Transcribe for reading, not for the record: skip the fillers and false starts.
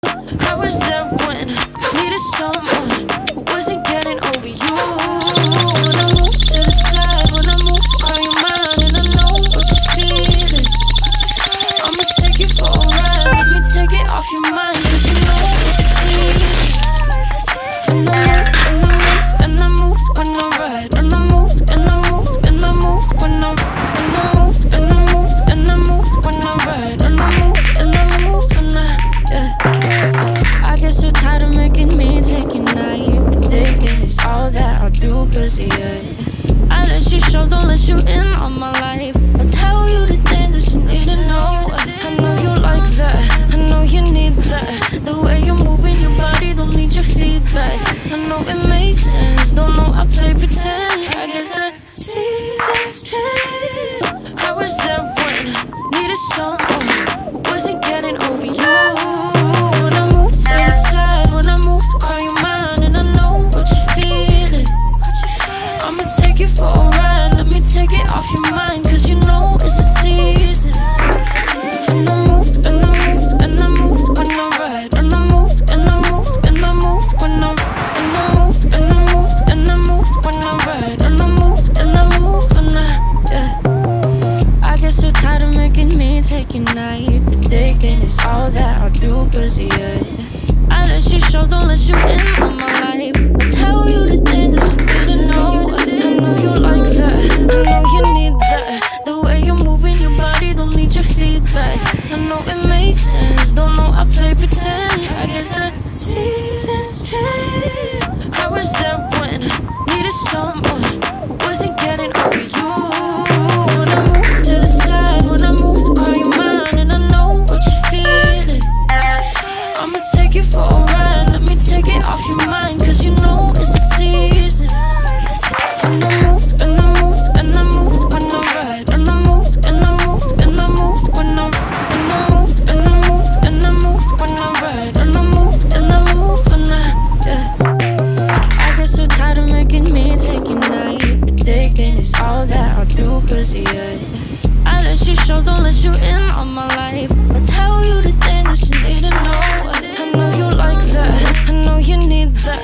I was there when needed someone who wasn't getting over you. When I move to the side, when I move on your mind, and I know what you're feeling. I'ma take you for a ride, let me take it off your mind, 'cause you know it's a season. And I move, and I ride, and I move, and I move, and I move, when I move, and I move, and I move, when I ride, and I move, and I move, and I get so tired of making me take your night, but thinking it's all that I'll do, 'cause I let you show, don't let you in on my life. I tell you the things that you need to know. I know you like that, I know you need that. The way you're moving your body, don't need your feedback. I know it makes sense, don't know I play pretend. I guess I see it. I was there when needed someone who wasn't getting over you. When I move to the side, when I move on your mind, and I know what you're feeling. I'ma take you for a ride, let me take it off your mind, 'cause you know it's a season. And I move, and I move, and I move, when I ride, and I move, and I move, and I move, when I move, and I move, and I move, when I ride, and I move, and I move, and I get so tired of making me take your night, but thinking it's all that I'll do, 'cause I let you show, don't let you in on my life. I tell you the things that you need to know. I know you like that, I know you need that. The way you're moving your body, don't need your feedback. I know it makes sense, don't know I play pretend. I guess I see it. I was there when needed someone who wasn't getting over you. When I move to the side, when I move on your mind, and I know what you're feeling. I'ma take you for a ride, let me take it off your mind, 'cause you know it's a season. And I move, and I move, and I move, when I ride, and I move, and I move, and I move, when I move, and I move, and I move, when I ride, and I move, and I move, and I get so tired of making me take your night, but thinking it's all that I'll do, 'cause I let you show, don't let you in on my life. I tell you the things that you need to know. I know you like that, I know you need that.